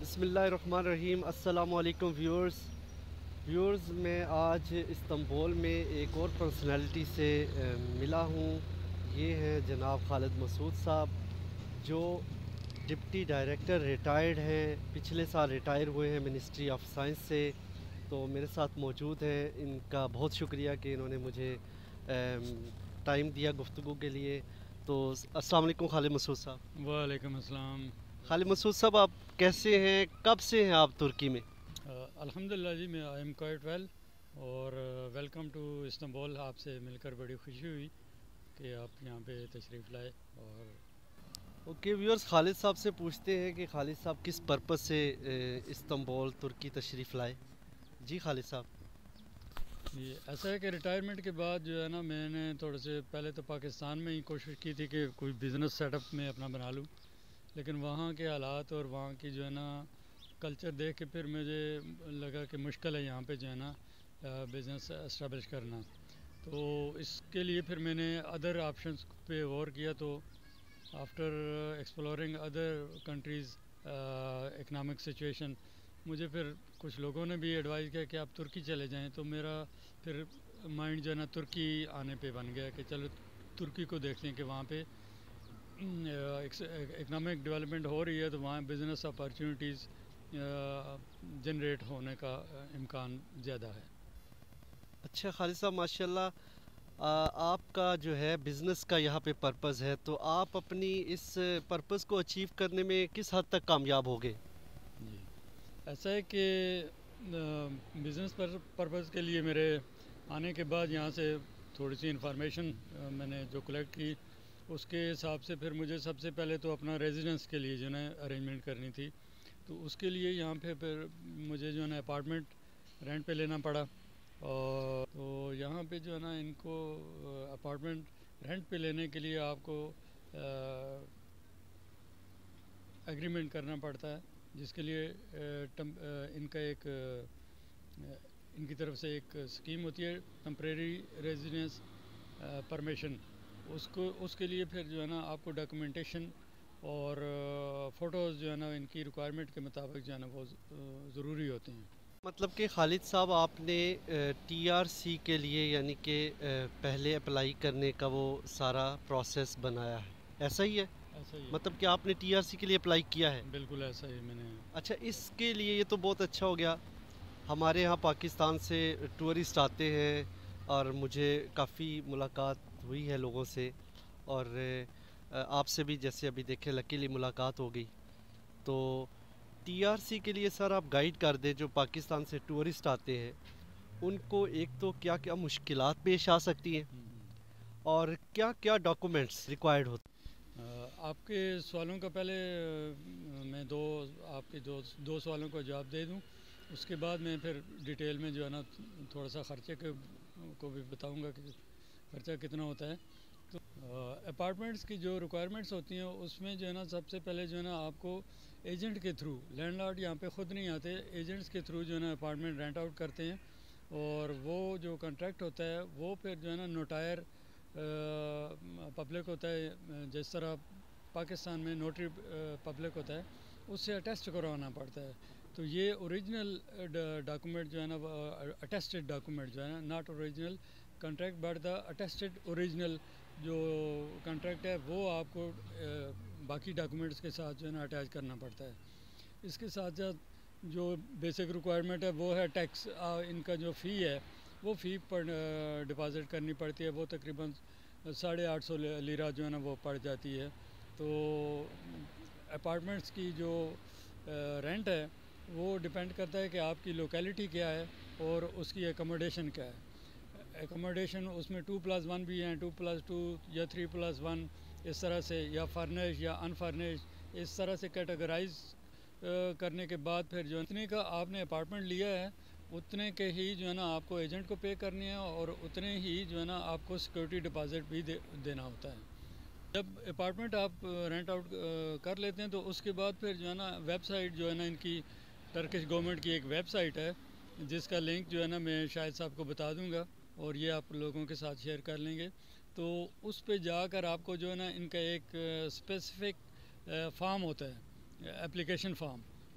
بسم اللہ الرحمن الرحیم۔ السلام علیکم ویورز میں آج استنبول میں ایک اور پرسنالٹی سے ملا ہوں۔ یہ ہیں جناب خالد مسعود صاحب، جو ڈپٹی ڈائریکٹر ریٹائرڈ ہیں، پچھلے سال ریٹائر ہوئے ہیں منسٹری آف سائنس سے۔ تو میرے ساتھ موجود ہیں، ان کا بہت شکریہ کہ انہوں نے مجھے ٹائم دیا گفتگو کے لیے۔ تو السلام علیکم خالد مسعود صاحب۔ وعلیکم السلام۔ خالد مسعود صاحب، آپ کیسے ہیں؟ کب سے ہیں آپ ترکی میں؟ الحمدللہ جی، میں آئی ایم کوائٹ ویل، اور ویلکم ٹو استنبول۔ آپ سے مل کر بڑی خوشی ہوئی کہ آپ یہاں پہ تشریف لائے۔ اور اوکے ویورز، خالد صاحب سے پوچھتے ہیں کہ خالد صاحب کس پرپس سے استنبول ترکی تشریف لائے۔ جی خالد صاحب۔ یہ ایسا ہے کہ ریٹائرمنٹ کے بعد جو ہے نا، میں نے تھوڑے سے پہلے تو پاکستان میں ہی کوشش کی تھی کہ کوئی بزنس سیٹ اپ میں اپنا بنا لوں، لیکن وہاں کے حالات اور وہاں کی جو ہے نا کلچر دیکھ کے پھر مجھے لگا کہ مشکل ہے یہاں پہ جو ہے نا بزنس اسٹیبلش کرنا۔ تو اس کے لیے پھر میں نے ادر آپشنس پہ غور کیا۔ تو after exploring other countries economic situation, مجھے پھر کچھ لوگوں نے بھی ایڈوائز کیا کہ آپ ترکی چلے جائیں۔ تو میرا پھر مائنڈ جو ہے نا ترکی آنے پہ بن گیا کہ چلو ترکی کو دیکھتے ہیں کہ وہاں پہ اکنامک ڈیولپمنٹ ہو رہی ہے، تو وہاں بزنس اپارچونیٹیز جنریٹ ہونے کا امکان زیادہ ہے۔ اچھا خالد صاحب، ماشاءاللہ آپ کا جو ہے بزنس کا یہاں پہ پرپز ہے، تو آپ اپنی اس پرپز کو اچیو کرنے میں کس حد تک کامیاب ہو گئے؟ جی، ایسا ہے کہ بزنس پرپز کے لیے میرے آنے کے بعد یہاں سے تھوڑی سی انفارمیشن میں نے جو کلیکٹ کی، اس کے حساب سے پھر مجھے سب سے پہلے تو اپنا ریزیڈنس کے لیے جو ہے نا ارینجمنٹ کرنی تھی۔ تو اس کے لیے یہاں پہ پھر مجھے جو ہے نا اپارٹمنٹ رینٹ پہ لینا پڑا، اور تو یہاں پہ جو ہے نا ان کو اپارٹمنٹ رینٹ پہ لینے کے لیے آپ کو ایگریمنٹ کرنا پڑتا ہے، جس کے لیے ان کا ایک ان کی طرف سے ایک اسکیم ہوتی ہے ٹمپریری ریزیڈنس پرمیشن۔ اس کے لیے پھر جو ہے نا آپ کو ڈاکومنٹیشن اور فوٹوز جو ہے نا ان کی ریکوائرمنٹ کے مطابق جو ہے نا وہ ضروری ہوتے ہیں۔ مطلب کہ خالد صاحب، آپ نے ٹی آر سی کے لیے یعنی کہ پہلے اپلائی کرنے کا وہ سارا پروسیس بنایا ہے، ایسا ہی ہے؟ ایسا ہی ہے، مطلب کہ آپ نے ٹی آر سی کے لیے اپلائی کیا ہے؟ بالکل ایسا ہی میں نے۔ اچھا، اس کے لیے یہ تو بہت اچھا ہو گیا۔ ہمارے یہاں پاکستان سے ٹورسٹ آتے ہیں، اور مجھے کافی ملاقات ہوئی ہے لوگوں سے، اور آپ سے بھی جیسے ابھی دیکھیں لکیلی ملاقات ہو گئی۔ تو ٹی آر سی کے لیے سر آپ گائیڈ کر دیں، جو پاکستان سے ٹورسٹ آتے ہیں ان کو ایک تو کیا کیا مشکلات پیش آ سکتی ہیں، اور کیا کیا ڈاکومنٹس ریکوائرڈ ہوتے ہیں؟ آپ کے سوالوں کا پہلے میں آپ کے دو سوالوں کا جواب دے دوں، اس کے بعد میں پھر ڈیٹیل میں جو ہے نا تھوڑا سا خرچے کو بھی بتاؤں گا کہ خرچہ کتنا ہوتا ہے۔ تو اپارٹمنٹس کی جو ریکوائرمنٹس ہوتی ہیں اس میں جو ہے نا سب سے پہلے جو ہے نا آپ کو ایجنٹ کے تھرو، لینڈ لارڈ یہاں پہ خود نہیں آتے، ایجنٹس کے تھرو جو ہے نا اپارٹمنٹ رینٹ آؤٹ کرتے ہیں، اور وہ جو کانٹریکٹ ہوتا ہے وہ پھر جو ہے نا نوٹائر پبلک ہوتا ہے، جس طرح پاکستان میں نوٹری پبلک ہوتا ہے، اس سے اٹیسٹ کروانا پڑتا ہے۔ تو یہ اوریجنل ڈاکومنٹ جو ہے نا، اٹیسٹڈ ڈاکومنٹ جو ہے نا، not original contract but the attested original جو کنٹریکٹ ہے وہ آپ کو باقی ڈاکومنٹس کے ساتھ جو ہے نا اٹیچ کرنا پڑتا ہے۔ اس کے ساتھ ساتھ جو بیسک ریکوائرمنٹ ہے وہ ہے ٹیکس، ان کا جو فی ہے وہ فی پر ڈپازٹ کرنی پڑتی ہے، وہ تقریباً 850 لیرہ جو ہے نا وہ پڑ جاتی ہے۔ تو اپارٹمنٹس کی جو رینٹ ہے وہ ڈپینڈ کرتا ہے کہ آپ کی لوکیلٹی کیا ہے اور اس کی اکوموڈیشن کیا ہے۔ اکوموڈیشن اس میں 2+1 بھی ہیں، 2+2 یا 3+1، اس طرح سے، یا فرنش یا انفرنش، اس طرح سے کیٹیگرائز کرنے کے بعد پھر جو اتنے کا آپ نے اپارٹمنٹ لیا ہے اتنے کے ہی جو ہے نا آپ کو ایجنٹ کو پے کرنی ہے، اور اتنے ہی جو ہے نا آپ کو سیکورٹی ڈپازٹ بھی دینا ہوتا ہے۔ جب اپارٹمنٹ آپ رینٹ آؤٹ کر لیتے ہیں تو اس کے بعد پھر جو ہے نا ویب سائٹ جو ہے نا ان کی ٹرکش گورنمنٹ کی ایک ویب سائٹ ہے، جس کا لنک جو ہے نا میں شاہد صاحب کو بتا دوں گا، اور یہ آپ لوگوں کے ساتھ شیئر کر لیں گے۔ تو اس پہ جا کر آپ کو جو ہے نا ان کا ایک اسپیسیفک فارم ہوتا ہے، اپلیکیشن فارم،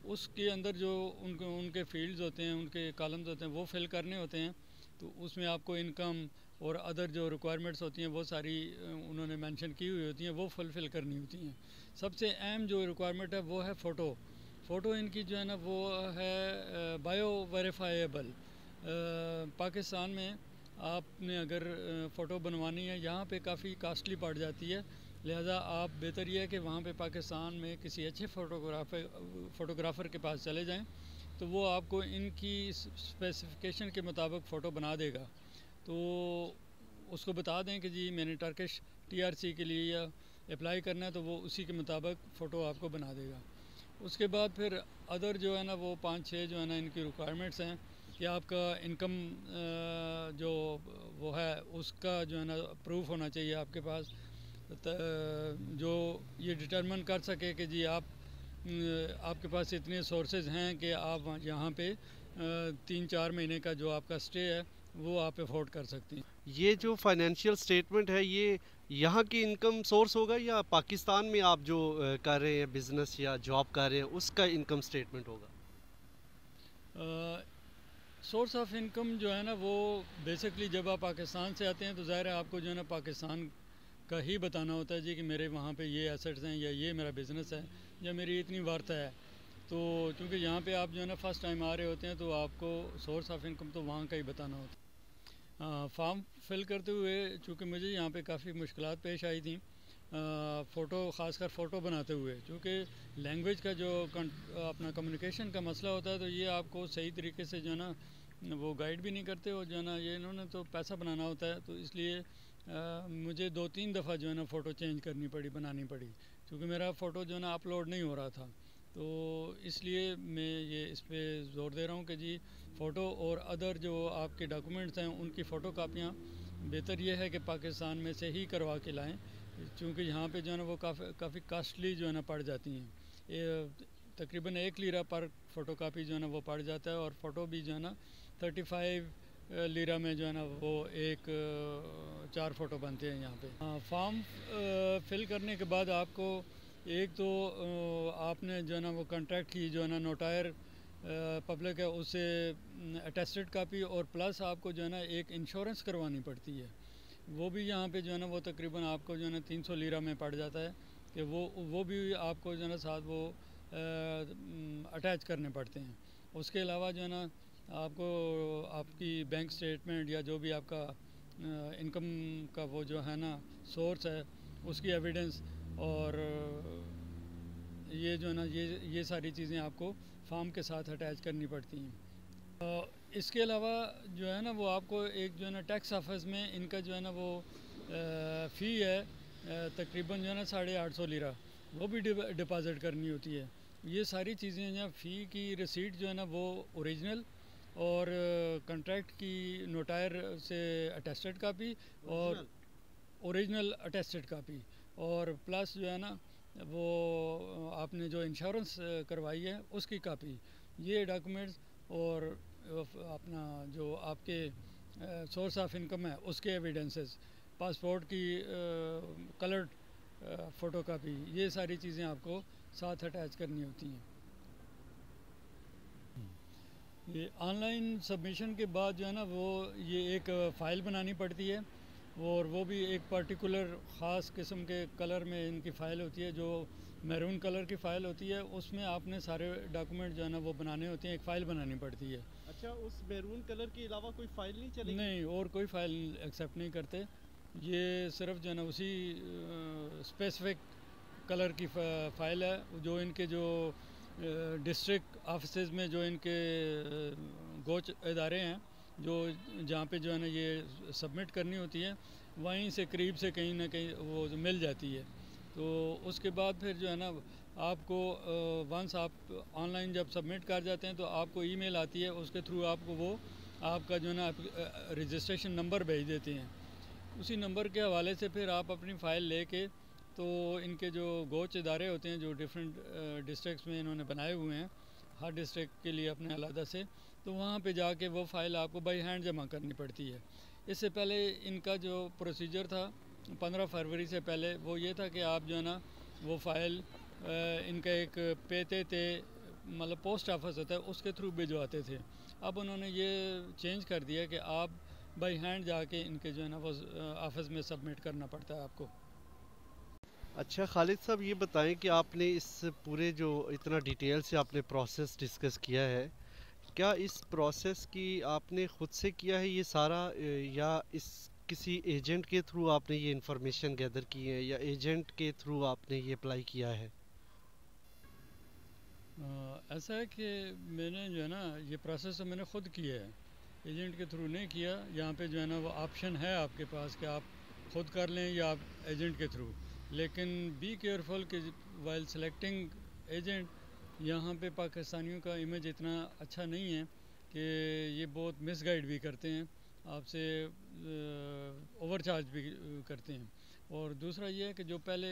اس کے اندر جو ان کے فیلڈز ہوتے ہیں، ان کے کالمز ہوتے ہیں، وہ فل کرنے ہوتے ہیں. تو اس میں آپ کو انکم اور ادر جو ریکوائرمنٹس ہوتی ہیں وہ ساری انہوں نے مینشن کی ہوئی ہوتی ہیں، وہ فلفل کرنی ہوتی ہیں. سب سے اہم جو ریکوائرمنٹ ہے وہ ہے فوٹو ان کی جو ہے نا وہ ہے بایو ویریفائیبل. پاکستان میں آپ نے اگر فوٹو بنوانی ہے، یہاں پہ کافی کاسٹلی پڑ جاتی ہے، لہذا آپ بہتر یہ ہے کہ وہاں پہ پاکستان میں کسی اچھے فوٹوگرافر کے پاس چلے جائیں، تو وہ آپ کو ان کی اسپیسیفکیشن کے مطابق فوٹو بنا دے گا. تو اس کو بتا دیں کہ جی میں نے ٹرکش TRC کے لیے یا اپلائی کرنا ہے، تو وہ اسی کے مطابق فوٹو آپ کو بنا دے گا. اس کے بعد پھر ادر جو ہے نا وہ 5-6 جو ہے نا ان کی ریکوائرمنٹس ہیں کہ آپ کا انکم جو وہ ہے اس کا جو ہے نا پروف ہونا چاہیے آپ کے پاس، جو یہ ڈٹرمن کر سکے کہ جی آپ کے پاس اتنے سورسز ہیں کہ آپ یہاں پہ 3-4 مہینے کا جو آپ کا سٹے ہے وہ آپ افورڈ کر سکتی ہیں. یہ جو فائنینشیل سٹیٹمنٹ ہے یہ یہاں کی انکم سورس ہوگا یا پاکستان میں آپ جو کر رہے ہیں بزنس یا جاب کر رہے ہیں اس کا انکم سٹیٹمنٹ ہوگا؟ سورس آف انکم جو ہے نا وہ بیسکلی جب آپ پاکستان سے آتے ہیں تو ظاہر ہے آپ کو جو ہے نا پاکستان کا ہی بتانا ہوتا ہے جی کہ میرے وہاں پہ یہ ایسٹس ہیں یا یہ میرا بزنس ہے یا میری اتنی ورتھ ہے. تو چونکہ یہاں پہ آپ جو ہے نا فرسٹ ٹائم آ رہے ہوتے ہیں تو آپ کو سورس آف انکم تو وہاں کا ہی بتانا ہوتا ہے. فارم فل کرتے ہوئے چونکہ مجھے یہاں پہ کافی مشکلات پیش آئی تھیں، فوٹو خاص کر فوٹو بناتے ہوئے، چونکہ لینگویج کا جو اپنا کمیونیکیشن کا مسئلہ ہوتا ہے تو یہ آپ کو صحیح طریقے سے جو ہے نا وہ گائیڈ بھی نہیں کرتے، اور جو ہے نا یہ انہوں نے تو پیسہ بنانا ہوتا ہے، تو اس لیے مجھے 2-3 دفعہ جو ہے نا فوٹو چینج کرنی پڑی، بنانی پڑی، کیونکہ میرا فوٹو جو ہے نا اپلوڈ نہیں ہو رہا تھا. تو اس لیے میں یہ اس پہ زور دے رہا ہوں کہ جی فوٹو اور ادر جو آپ کے ڈاکومنٹس ہیں ان کی فوٹو کاپیاں بہتر یہ ہے کہ پاکستان میں سے ہی کروا کے لائیں، چونکہ یہاں پہ جو ہے نا وہ کافی کاسٹلی جو ہے نا پڑ جاتی ہیں. تقریباً 1 لیرہ پر فوٹو کاپی جو ہے نا وہ پڑ جاتا ہے، اور فوٹو بھی جو ہے نا 35 لیرہ میں جو ہے نا وہ 4 فوٹو بنتے ہیں یہاں پہ. فارم فل کرنے کے بعد آپ کو ایک تو آپ نے جو ہے نا وہ کنٹریکٹ کی جو ہے نا نوٹائر پبلک ہے اس سے اٹیسٹڈ کاپی، اور پلس آپ کو جو ہے نا ایک انشورنس کروانی پڑتی ہے، وہ بھی یہاں پہ جو ہے نا وہ تقریباً آپ کو جو ہے نا 300 لیرہ میں پڑ جاتا ہے، کہ وہ بھی آپ کو جو ہے نا ساتھ وہ اٹیچ کرنے پڑتے ہیں. اس کے علاوہ جو ہے نا آپ کو آپ کی بینک سٹیٹمنٹ یا جو بھی آپ کا انکم کا وہ جو ہے نا سورس ہے اس کی ایویڈنس، اور یہ جو ہے نا یہ ساری چیزیں آپ کو فارم کے ساتھ اٹیچ کرنی پڑتی ہیں. اس کے علاوہ جو ہے نا وہ آپ کو ایک جو ہے نا ٹیکس آفس میں ان کا جو ہے نا وہ فی ہے تقریباً جو ہے نا 850 لیرہ، وہ بھی ڈپازٹ کرنی ہوتی ہے. یہ ساری چیزیں جو فی کی ریسیٹ جو ہے نا وہ اوریجنل اور کنٹریکٹ کی نوٹائر سے اٹیسٹڈ کاپی اور اوریجنل اٹیسٹڈ کاپی، اور پلس جو ہے نا وہ آپ نے جو انشورنس کروائی ہے اس کی کاپی، یہ ڈاکومنٹس اور اپنا جو آپ کے سورس آف انکم ہے اس کے ایویڈنسز، پاسپورٹ کی کلرڈ فوٹو کاپی، یہ ساری چیزیں آپ کو ساتھ اٹیچ کرنی ہوتی ہیں. یہ آن لائن سبمیشن کے بعد جو ہے نا وہ یہ ایک فائل بنانی پڑتی ہے، اور وہ بھی ایک پرٹیکولر خاص قسم کے کلر میں ان کی فائل ہوتی ہے، جو میرون کلر کی فائل ہوتی ہے. اس میں آپ نے سارے ڈاکومنٹ جو ہے نا وہ بنانے ہوتے ہیں، ایک فائل بنانی پڑتی ہے. اچھا، اس میرون کلر کے علاوہ کوئی فائل نہیں چلے گی؟ نہیں، اور کوئی فائل ایکسیپٹ نہیں کرتے، یہ صرف جو ہے نا اسی اسپیسیفک کلر کی فائل ہے جو ان کے جو ڈسٹرکٹ آفیسز میں جو ان کے گوچ ادارے ہیں جو جہاں پہ جو ہے نا یہ سبمٹ کرنی ہوتی ہے، وہیں سے قریب سے کہیں نہ کہیں وہ مل جاتی ہے. تو اس کے بعد پھر جو ہے نا آپ کو ونس آپ آن لائن جب سبمٹ کر جاتے ہیں تو آپ کو ای میل آتی ہے، اس کے تھرو آپ کو وہ آپ کا جو ہے نا رجسٹریشن نمبر بھیج دیتے ہیں. اسی نمبر کے حوالے سے پھر آپ اپنی فائل لے کے تو ان کے جو گوچ ادارے ہوتے ہیں جو ڈفرینٹ ڈسٹرکٹس میں انہوں نے بنائے ہوئے ہیں ہر ڈسٹرکٹ کے لیے اپنے علیحدہ سے، تو وہاں پہ جا کے وہ فائل آپ کو بائی ہینڈ جمع کرنی پڑتی ہے. اس سے پہلے ان کا جو پروسیجر تھا 15 فروری سے پہلے وہ یہ تھا کہ آپ جو ہے نا وہ فائل ان کا ایک پیتے تے मतलब पोस्ट ऑफिस होता है उसके थ्रू भिजवाते थे। अब उन्होंने ये चेंज कर दिया कि आप बाई हैंड जाके इनके जो है ना वो ऑफिस में सबमिट करना पड़ता है आपको। अच्छा खालिद साहब, ये बताएं कि आपने इस पूरे जो इतना डिटेल से आपने प्रोसेस डिस्कस किया है, क्या इस प्रोसेस की आपने खुद से किया है ये सारा, या इस किसी एजेंट के थ्रू आपने ये इंफॉर्मेशन गैदर की है, या एजेंट के थ्रू आपने ये अप्लाई किया है? ऐसा है कि मैंने जो है ना ये प्रोसेस तो मैंने ख़ुद किया है, एजेंट के थ्रू नहीं किया। यहाँ पे जो है ना वो ऑप्शन है आपके पास कि आप ख़ुद कर लें या आप एजेंट के थ्रू, लेकिन बी केयरफुल कि वाइल सेलेक्टिंग एजेंट, यहाँ पे पाकिस्तानियों का इमेज इतना अच्छा नहीं है कि ये बहुत मिसगाइड भी करते हैं, आपसे ओवर चार्ज भी करते हैं। और दूसरा ये है कि जो पहले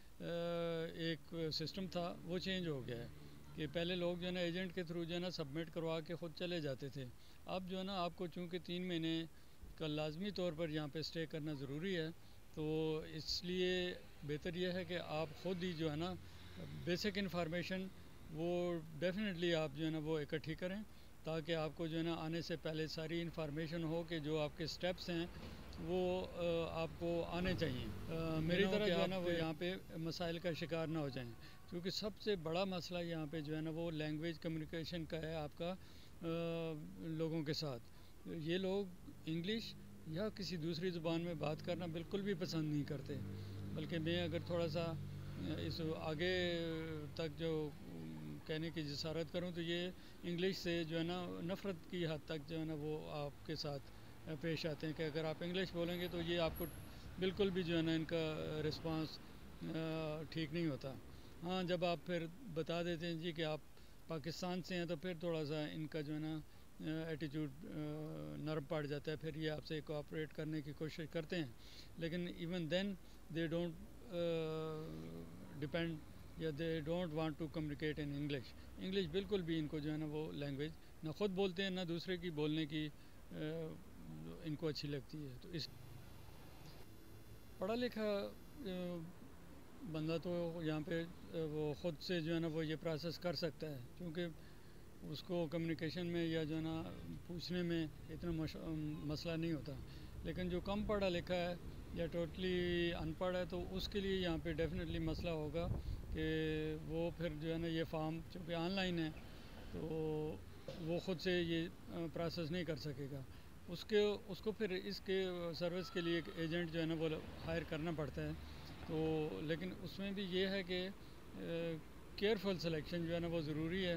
एक सिस्टम था वो चेंज हो गया है कि पहले लोग जो है ना एजेंट के थ्रू जो है ना सबमिट करवा के ख़ुद चले जाते थे। अब जो है ना आपको चूँकि 3 महीने का लाजमी तौर पर यहाँ पे स्टे करना ज़रूरी है, तो इसलिए बेहतर यह है कि आप ख़ुद ही जो है ना बेसिक इन्फॉर्मेशन वो डेफिनेटली आप जो है ना वो इकट्ठी करें, ताकि आपको जो है ना आने से पहले सारी इन्फॉर्मेशन हो कि जो आपके स्टेप्स हैं वो आपको आने चाहिए। मेरी तरह जो है ना वो यहाँ पे मसाइल का शिकार ना हो जाएं, क्योंकि सबसे बड़ा मसला यहाँ पे जो है ना वो लैंग्वेज कम्युनिकेशन का है आपका लोगों के साथ। ये लोग इंग्लिश या किसी दूसरी ज़ुबान में बात करना बिल्कुल भी पसंद नहीं करते, बल्कि मैं अगर थोड़ा सा इस आगे तक जो कहने की जसारत करूँ तो ये इंग्लिश से जो है ना नफ़रत की हद तक जो है ना वो आपके साथ पेश आते हैं कि अगर आप इंग्लिश बोलेंगे तो ये आपको बिल्कुल भी जो है ना इनका रिस्पांस ठीक नहीं होता। हाँ, जब आप फिर बता देते हैं जी कि आप पाकिस्तान से हैं तो फिर थोड़ा सा इनका जो है ना एटीट्यूड नरम पड़ जाता है, फिर ये आपसे कोऑपरेट करने की कोशिश करते हैं, लेकिन even then they don't depend या they don't want to communicate in English. English बिल्कुल भी इनको जो है ना वो लैंग्वेज ना ख़ुद बोलते हैं ना दूसरे की बोलने की इनको अच्छी लगती है। तो इस पढ़ा लिखा बंदा तो यहाँ पे वो ख़ुद से जो है ना वो ये प्रोसेस कर सकता है, क्योंकि उसको कम्युनिकेशन में या जो है ना पूछने में इतना मसला नहीं होता। लेकिन जो कम पढ़ा लिखा है या टोटली अनपढ़ है तो उसके लिए यहाँ पे डेफिनेटली मसला होगा कि वो फिर जो है ना ये फॉर्म चूँकि ऑनलाइन है तो वो ख़ुद से ये प्रोसेस नहीं कर सकेगा। उसको फिर इसके सर्विस के लिए एक एजेंट जो है ना वो हायर करना पड़ता है। तो लेकिन उसमें भी ये है कि केयरफुल सिलेक्शन जो है ना वो ज़रूरी है।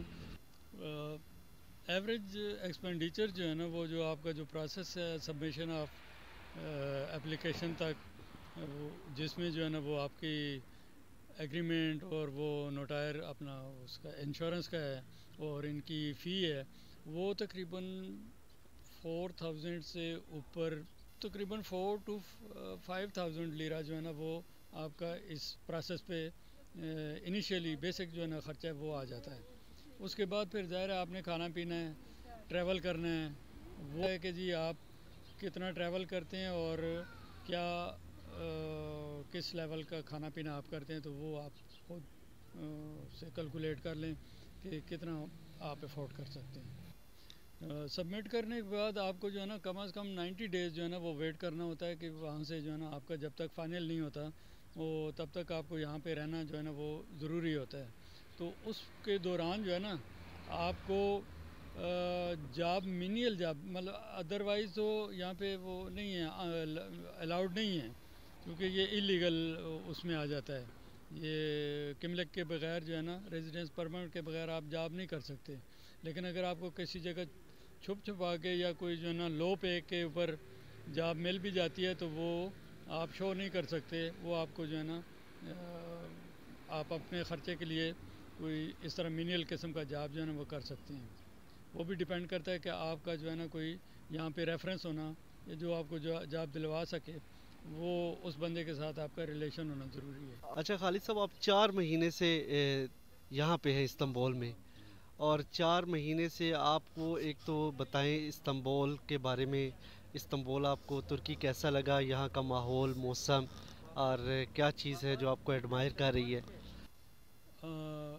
एवरेज एक्सपेंडिचर जो है ना वो जो आपका जो प्रोसेस है सबमिशन ऑफ एप्लीकेशन तक, जिसमें जो है ना वो आपकी एग्रीमेंट और वो नोटायर अपना उसका इंश्योरेंस का है और इनकी फ़ी है, वो तकरीबन 4000 से ऊपर, तकरीबन 4 to 5000 लीरा जो है ना वो आपका इस प्रोसेस पे इनिशियली बेसिक जो है ना ख़र्चा है वो आ जाता है। उसके बाद फिर ज़ाहिर है आपने खाना पीना है, ट्रैवल करना है, वो है कि जी आप कितना ट्रैवल करते हैं और क्या किस लेवल का खाना पीना आप करते हैं, तो वो आप खुद से कैलकुलेट कर लें कि कितना आप अफोर्ड कर सकते हैं। सबमिट करने के बाद आपको जो है ना कम से कम 90 डेज़ जो है ना वो वेट करना होता है कि वहाँ से जो है ना आपका जब तक फाइनल नहीं होता वो तब तक आपको यहाँ पे रहना जो है ना वो ज़रूरी होता है। तो उसके दौरान जो है ना आपको जॉब मिनियल जॉब मतलब अदरवाइज़ तो यहाँ पे वो नहीं है, अलाउड नहीं है, क्योंकि ये इलीगल उसमें आ जाता है। ये किमलक के बगैर जो है ना रेजिडेंस परमिट के बगैर आप जॉब नहीं कर सकते। लेकिन अगर आपको किसी जगह छुप छुपा के या कोई जो है ना लो पे के ऊपर जॉब मिल भी जाती है तो वो आप शो नहीं कर सकते, वो आपको जो है ना आप अपने ख़र्चे के लिए कोई इस तरह मिनियल किस्म का जॉब जो है ना वो कर सकते हैं। वो भी डिपेंड करता है कि आपका जो है ना कोई यहाँ पे रेफरेंस होना या जो आपको जो जॉब दिलवा सके वो उस बंदे के साथ आपका रिलेशन होना ज़रूरी है। अच्छा खालिद साहब, आप 4 महीने से यहाँ पे हैं इस्तांबुल में, और 4 महीने से आपको एक तो बताएं इस्तांबुल के बारे में। इस्तांबुल आपको तुर्की कैसा लगा, यहाँ का माहौल, मौसम, और क्या चीज़ है जो आपको एडमायर कर रही है?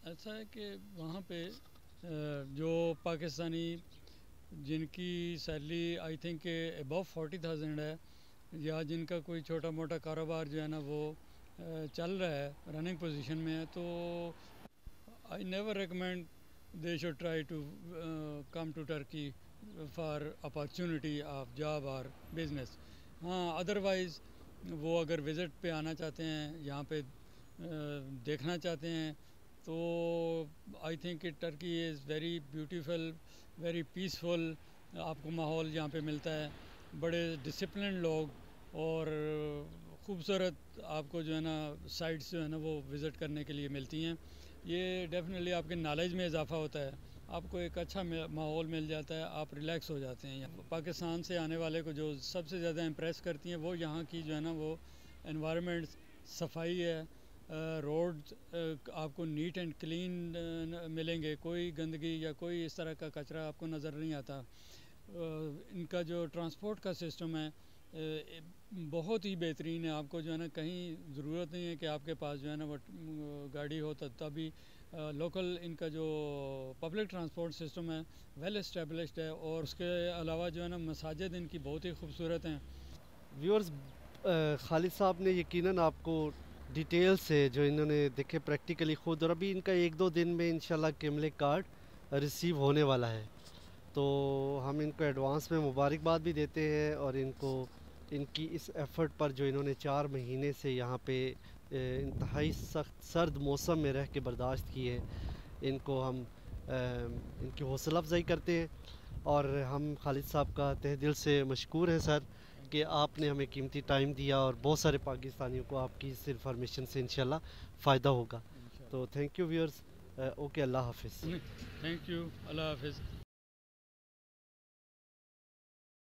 ایسا ہے کہ وہاں پہ جو پاکستانی جن کی سیلری آئی تھنک ابو 40,000 ہے، یا جن کا کوئی چھوٹا موٹا کاروبار جو ہے نا وہ چل رہا ہے، رننگ پوزیشن میں ہے، تو I never recommend they should try to come to Turkey for opportunity of job اور بزنس. ہاں ادروائز وہ اگر وزٹ پہ آنا چاہتے ہیں، یہاں پہ دیکھنا چاہتے ہیں، تو آئی تھنک کہ Turkey is very beautiful, very peaceful. آپ کو ماحول یہاں پہ ملتا ہے، بڑے ڈسپلنڈ لوگ، اور خوبصورت آپ کو جو ہے نا سائٹس جو ہے نا وہ وزٹ کرنے کے لیے ملتی ہیں. یہ ڈیفینیٹلی آپ کے نالج میں اضافہ ہوتا ہے، آپ کو ایک اچھا ماحول مل جاتا ہے، آپ ریلیکس ہو جاتے ہیں. پاکستان سے آنے والے کو جو سب سے زیادہ امپریس کرتی ہیں وہ یہاں کی جو ہے نا وہ انوائرمنٹ، صفائی ہے، روڈ آپ کو نیٹ اینڈ کلین ملیں گے، کوئی گندگی یا کوئی اس طرح کا کچرا آپ کو نظر نہیں آتا. ان کا جو ٹرانسپورٹ کا سسٹم ہے بہت ہی بہترین ہے. آپ کو جو ہے نا کہیں ضرورت نہیں ہے کہ آپ کے پاس جو ہے نا وہ گاڑی ہو، تبھی لوکل ان کا جو پبلک ٹرانسپورٹ سسٹم ہے ویل اسٹیبلشڈ ہے. اور اس کے علاوہ جو ہے نا مساجد ان کی بہت ہی خوبصورت ہیں. ویورز، خالد صاحب نے یقیناً آپ کو ڈیٹیل سے جو انہوں نے دیکھے پریکٹیکلی خود، اور ابھی ان کا 1-2 دن میں انشاءاللہ کیملے کارڈ ریسیو ہونے والا ہے، تو ہم ان کو ایڈوانس میں مبارکباد بھی دیتے ہیں، اور ان کو ان کی اس ایفرٹ پر جو انہوں نے 4 مہینے سے یہاں پہ انتہائی سخت سرد موسم میں رہ کے برداشت کی ہے، ان کو ہم ان کی حوصلہ افزائی کرتے ہیں. اور ہم خالد صاحب کا تہ دل سے مشکور ہیں سر کہ آپ نے ہمیں قیمتی ٹائم دیا، اور بہت سارے پاکستانیوں کو آپ کی اس انفارمیشن سے انشاءاللہ فائدہ ہوگا. تو تھینک یو ویورز. اوکے، اللہ حافظ. تھینک یو، اللہ حافظ.